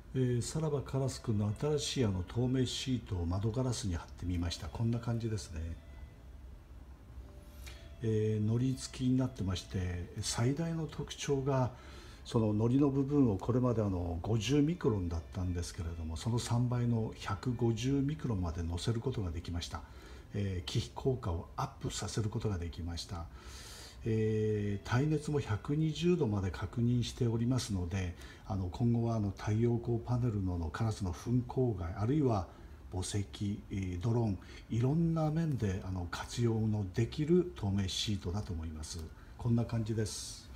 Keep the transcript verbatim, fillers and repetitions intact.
えーさらばカラス君の新しいあの透明シートを窓ガラスに貼ってみました。こんな感じですね。えー、のり付きになってまして、最大の特徴がそののりの部分をこれまであのごじゅうミクロンだったんですけれども、そのさんばいのひゃくごじゅうミクロンまで乗せることができました。えー、気皮効果をアップさせることができました。えー耐熱もひゃくにじゅうどまで確認しておりますので、あの今後はあの太陽光パネルののカラスの糞口害、あるいは墓石、えードローン、いろんな面であの活用のできる透明シートだと思います。こんな感じです。